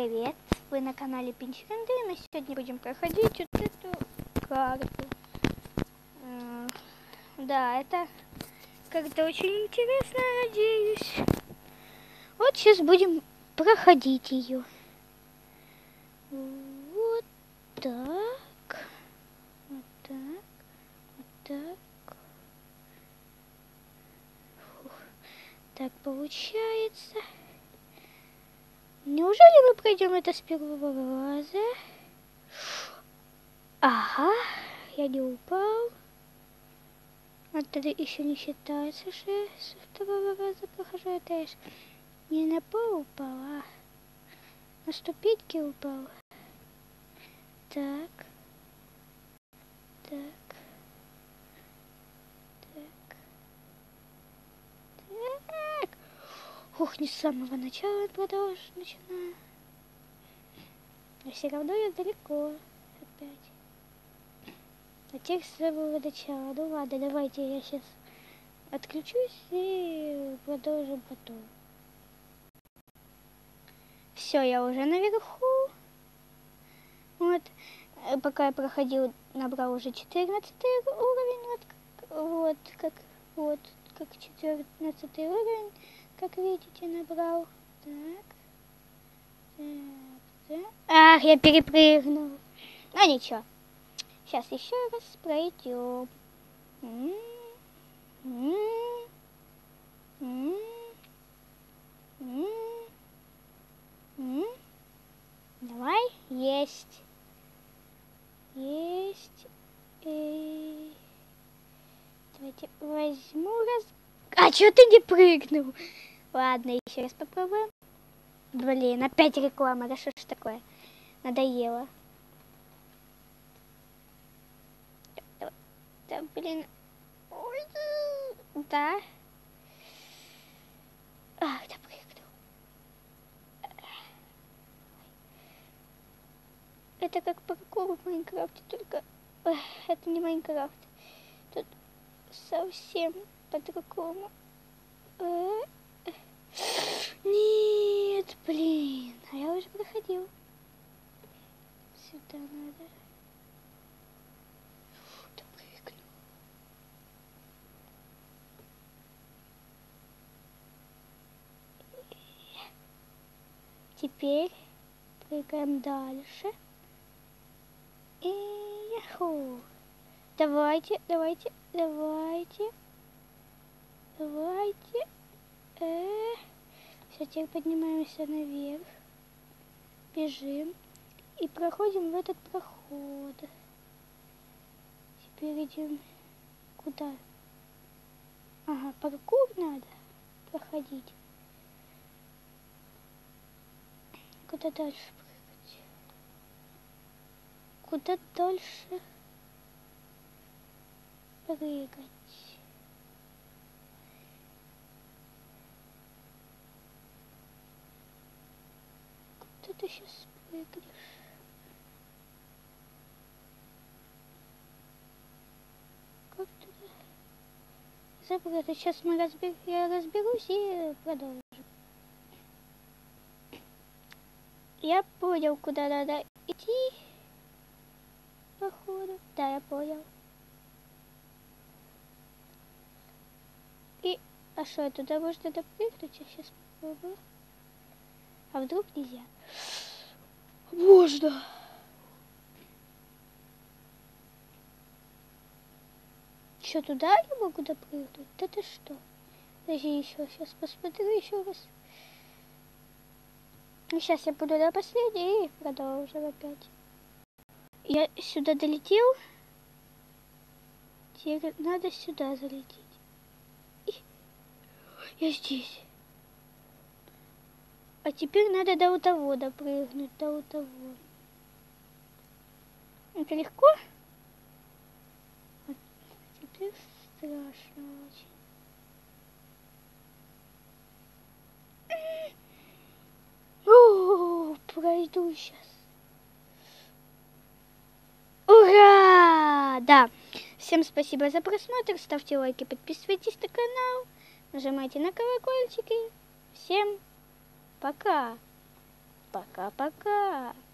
привет! Вы на канале Пинчфренды, и мы сегодня будем проходить вот эту карту. Да, это как-то очень интересно, надеюсь. Вот сейчас будем проходить ее. Вот так. Вот так. Вот так. Фух. Так получается. Неужели мы пройдем это с первого раза? Ага, я не упал. Это еще не считается, что я со второго раза прохожу. Это я не на пол упал, а на ступеньки упал. Так. Так. Так. Так. Ух, не с самого начала начинаю. Но все равно я далеко опять. А текст с самого начала. Ну ладно, давайте я сейчас отключусь и продолжим потом. Все, я уже наверху. Вот. Пока я проходил, набрал уже 14 уровень. Вот как 14 уровень, как видите, набрал. Так. Так. Ах, я перепрыгнул. Ну ничего. Сейчас еще раз пройдем. Давай, есть. Есть. Давайте возьму раз. А чё ты не прыгнул? Ладно, еще раз попробуем. Блин, опять реклама. Да что ж такое? Надоело. Да, блин. Ой, да. Ах, да прыгнул. Это как паркур в Майнкрафте, только это не Майнкрафт. Тут совсем по-другому. Нет, блин. А я уже проходил. Сюда надо. Да прыгну. Теперь прыгаем дальше. И яху. Давайте. Все, теперь поднимаемся наверх. Бежим. И проходим в этот проход. Теперь идем куда? Ага, паркур надо проходить. Куда дальше прыгать? Куда дальше прыгать? Куда ты сейчас прыгнешь? Как туда? Забыл, сейчас я разберусь и продолжим. Я понял, куда надо идти. Походу. Да, я понял. И... А что, туда можно допрыгнуть? Я сейчас попробую. А вдруг нельзя? Можно. Что, туда я могу допрыгнуть? Да ты что? Подожди еще, сейчас посмотрю еще раз. И сейчас я буду до последней и продолжим опять. Я сюда долетел. Теперь надо сюда залететь. И... Я здесь. А теперь надо до того допрыгнуть, до того. Это легко? Вот. Теперь страшно очень. О, пройду сейчас. Ура! Да. Всем спасибо за просмотр. Ставьте лайки, подписывайтесь на канал. Нажимайте на колокольчики. Всем пока. Пока-пока.